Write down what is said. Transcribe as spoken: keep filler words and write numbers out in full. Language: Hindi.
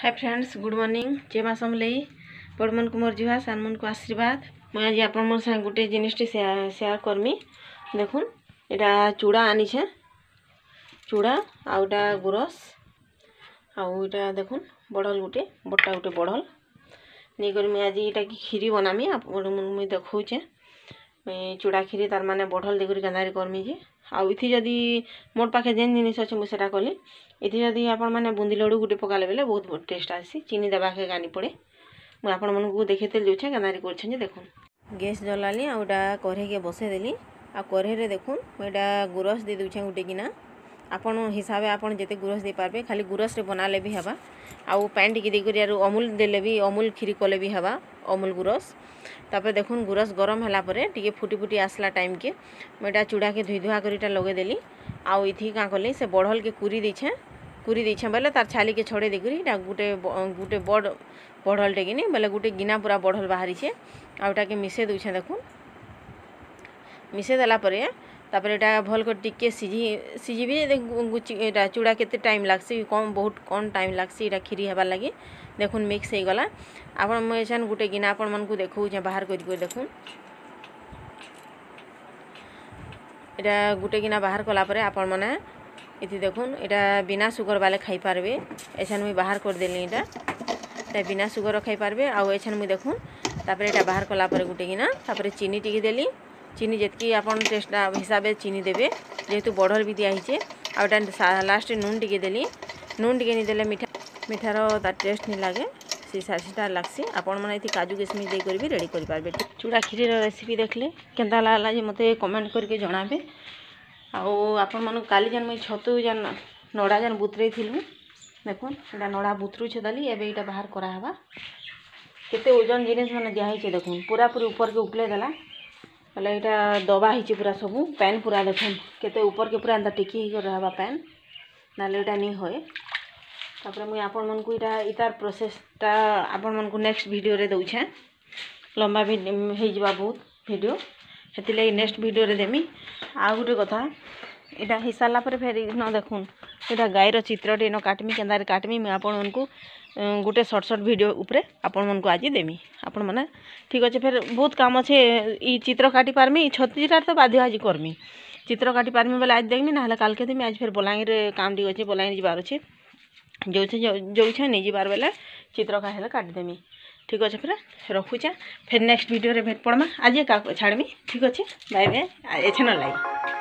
Hi friends, good morning. जय माँ समलई। बड़ मन को मोर जुहा, सान मन को आशीर्वाद। मुझे आज आप मोर संग गोटे जिनिसटी सेयार करमी। देखुन एटा चूड़ा आनी छे, चूड़ा आउटा गुरस आउटा देखुन बढ़ल गोटे बट्टा गोटे बढ़ल नहीं कर मुझे आज यहाँ कि खीरी बनामी। आप मुझे देखौचे चूड़ा खीरी तार माने बढ़ल देकर गंदारी करमी जे आउ इथि जदि मोर पाखे जेन जिनिस अच्छे मुझे सेटा कली। इथि जदि आपण मैंने बुंदी लड्डू गोटे पकाले बेले बहुत बहुत टेस्ट आसी। चीनी देवाके गानी पड़े। मुझे आपण मन देखेते जाऊे गंदारी कर देखुन। गैस जलाली आउटा कढ़े के बसई देली आ कढ़े देखुन मुझा गुरस दे दूचे गोटे गिना। आपण हिसाब आपन जिते गुरस दे पारबे, खाली गुरस रे बनाले भी हवा। आउ पैन टिके देकर यार अमूल देले भी, अमूल खीरी कले भी हवा, अमूल गुरस। तापर देखुन गुरस गरम होला परे टिके फुटी फुटी आसला टाइम के मुझा चूड़ा के धुई धुआ करीटा लगे देली। आउ इथि का कली से बढ़ल के कुरी देछे, कुरी देछे बोले तार छाली के छड़े देकरी गोटे गोटे बड़ बढ़ल टेकिनी बोले गोटे गिना पूरा बढ़ल बाहरी छे। आउटा के मिसे दूछे देखुन। मिसे देला परे तापर एटा भल कर टिके सिझी सिझी भी एटा चूड़ा केते टाइम लागसी, कम बहुत कम टाइम लागसी एटा खीरी हेबार लगी। देखुन मिक्स हो गला। आपण मुझे गोटे गिना आपण मन को देखौ बाहर कर देखुन। एटा गोटे गिना बाहर कला परे आपण माने इति देखुन एटा बिना सुगर वाले खाई पारबे। एछन मुई बाहर कर देली एटा एटा बिना सुगर खाई पारबे। आउ एछन मुई देखुन तापर एटा बाहर कला परे गोटे गिना तापर चीनी टिके देली। चीनी जितकी आपन टेस्ट हिसाब से चीनी देबे जेहेतु बढ़ल भी दिया है। आउटा लास्ट नून टिके देली। नून टिके नहीं देले मीठा मीठार तार टेस्ट नहीं लगे, सीसा सीटा लागसी। आपण मैंने ये काजू किशमिश देकर भी रेडी कर पारबे। चूड़ा खीरी रेसिपी देखले केनता लागला जे मते कमेंट करके जणाबे। आउ आपण मन काली जन मुई छतु जन नड़ा जन बुतरे थिलु देखुन एटा नड़ा बुतरू छे दली। एबे एटा बाहर करा हवा। केते ओजन जिनिस माने दिया है देखुन पूरा पूरी ऊपर के उपले देला बोले यहाँ दबा ही पूरा सब पैन पूरा देखुन केते ऊपर के पूरा एंता टिकी ही कर रहा पैन ना यहाँ नहीं होए। तापर मुझे आपण मन को इटा इतार प्रोसेसटा आपण मन को नेक्स्ट वीडियो रे दउछे। लंबा भी हो जावा बहुत वीडियो हेतिले नेक्स्ट वीडियो रे देमी। आ गोटे कथा इटा हो सारा पर फेर न देखुन यहाँ गायर चित्रटे न काटमी केन्दा काटमी मुझे आपण मन को गोटे सर्ट सर्ट वीडियो उपरे आपण मन को आज देमी। आपण माने ठीक अच्छे फिर बहुत काम अच्छे ई चित्र काटी पारमी छत्तीसटा तो बाध्य आज करमी चित्र काटी पारमी बोले आज देखमी ना काल के देमी। आज फिर बलांगीर काम टी अच्छे बलांगीर जीवार अच्छे जो जो नहीं जीवार बेले चित्र का काटिदेमी। ठीक अच्छे फिर रखुचा फिर नेक्स्ट वीडियो रे भेट पड़मा। आज का छाड़मी। ठीक अच्छे बाय बाय। एछन लाई।